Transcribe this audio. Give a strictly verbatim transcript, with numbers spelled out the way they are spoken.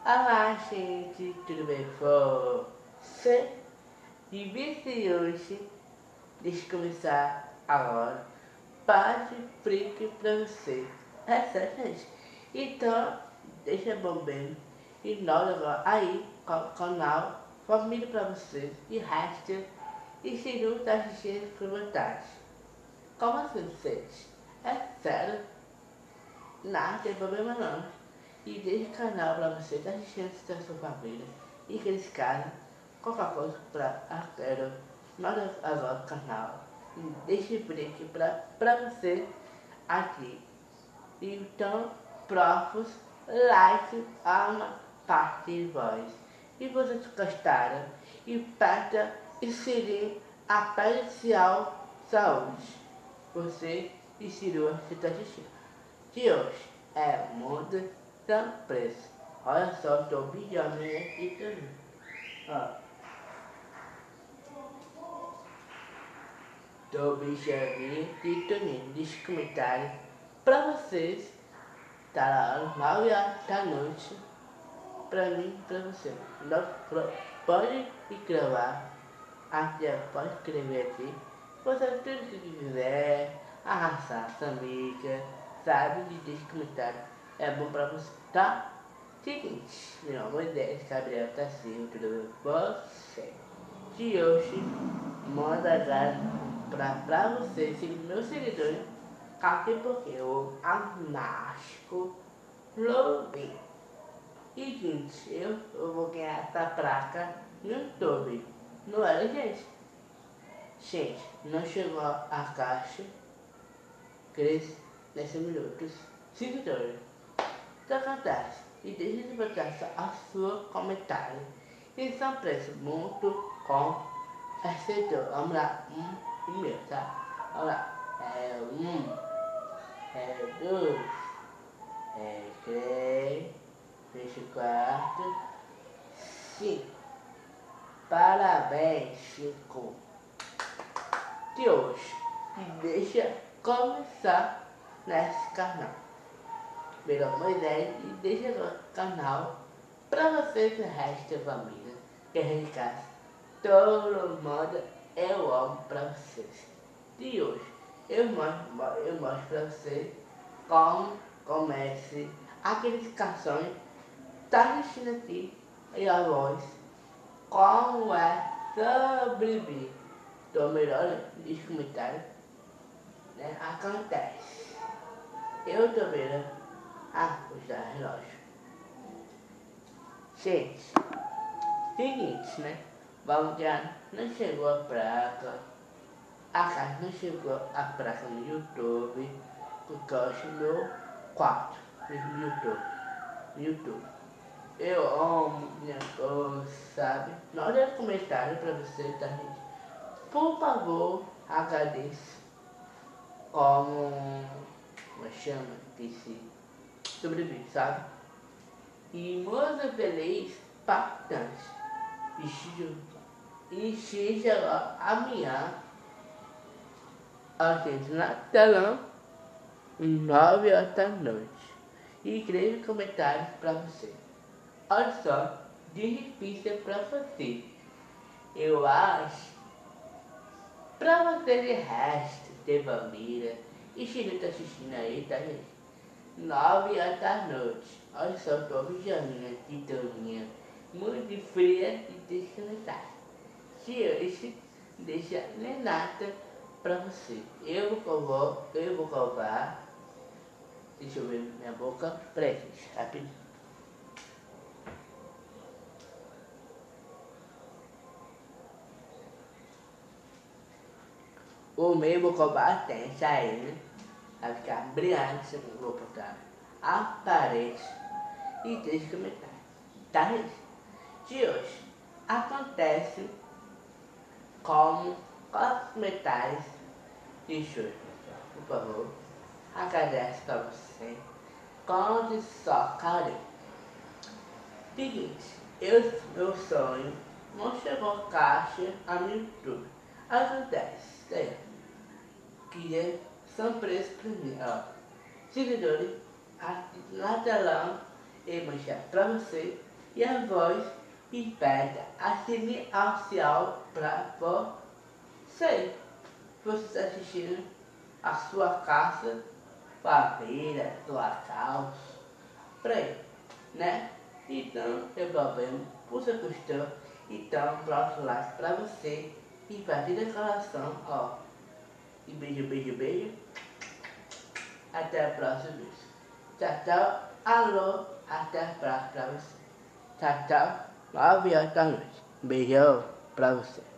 Olá, gente, tudo bem com você? E vice hoje, deixa eu começar agora, parte freak pra você. É certo, gente? Então, deixa bombando e nós agora aí com o canal Família pra vocês e hashtag e se não tá assistindo por vontade. Como assim, vocês? É sério? Não tem problema não. E deixe o canal para você estar assistindo a sua família. E que eles caras, qualquer coisa para a quero, manda agora o canal. E deixe o link para você aqui. Então, próximos, like, ama, parte de voz. E vocês gostaram? E aperta e seguir a Pericial Saúde. Você e Cirua que está assistindo. De hoje é muda da preço. Olha só, estou bilhando aqui também. Ó. Tô bichaninho e também deixa um comentário pra vocês. Tá lá, nove horas da noite. Pra mim e pra você. Nós pode gravar. Até pode escrever aqui. Você tudo que quiser. Arrasar sua amiga. Sabe? E deixa um comentário. É bom pra você, tá? Seguinte, meu nome é Gabriel Tassinho, tudo bem com você? De hoje, manda agora pra, pra vocês, meus seguidores, aqui porque eu amasco Louvi. E gente, eu, eu vou ganhar essa placa no YouTube, não é, gente? Gente, não chegou a caixa, três nesses minutos, seguidores. Então acontece, e deixe de botar a sua comentário. E são preços muito com aceitou. Vamos lá, um e-mail, tá? Vamos lá. É um, é dois, é três, vinte e quatro, cinco. Parabéns, Chico. De hoje. E deixa começar nesse canal. Meu nome é e deixa o canal pra vocês e o resto da família. Que a gente casa. Todo mundo eu amo pra vocês. De hoje eu mostro, eu mostro pra vocês como comece aqueles canções. Tá assistindo aqui e a voz. Como é sobreviver. Então melhor nos comentários. Né? Acontece. Eu tô vendo. Ah, puxa, relógio. Gente, seguinte, né? Vamos já, não chegou a placa. A casa não chegou a placa no YouTube. Porque eu acho meu quarto no YouTube. No YouTube. Eu amo minha coisa, sabe? Não olha comentário pra você, tá, gente? Por favor, agradeço. Como. Como chama? Esqueci. Sobrevive, sabe? E muito feliz bastante. E seja amanhã, a gente na telão, nove horas da noite. E escreve comentários pra você. Olha só, de difícil pra você. Eu acho, pra você de resto, de família, e se não tá assistindo aí, tá, gente? Nove horas da noite. Olha só, tô vigiando aqui, Toninha. Muito fria e descansada. Se hoje, deixa nem nada pra você. Eu vou, eu vou covar. Deixa eu ver minha boca. Peraí, gente, rapidinho. O meu vou covar tem saída. Vai ficar brilhante se eu vou botar a parede e deixa comentar. Tá, gente? De hoje acontece como os comentários de hoje. Por favor, agradece pra você. Conte só carinho. Seguinte, eu, meu sonho não chegou caixa a no YouTube. Acontece, é, que é, são preços pra mim, ó. Seguidores, aqui na telão, eu vou mostrar pra você e a voz repete a semeancial para você. Você está assistindo a sua casa, família, sua casa, por aí, né? Então, sem problema, você gostou? Então, próximo like pra você e partir da coração, ó. E beijo, beijo, beijo. Até a próxima vez. Tchau, tchau. Alô, até a próxima pra você. Tchau, tchau. nove horas da noite. Beijão pra você.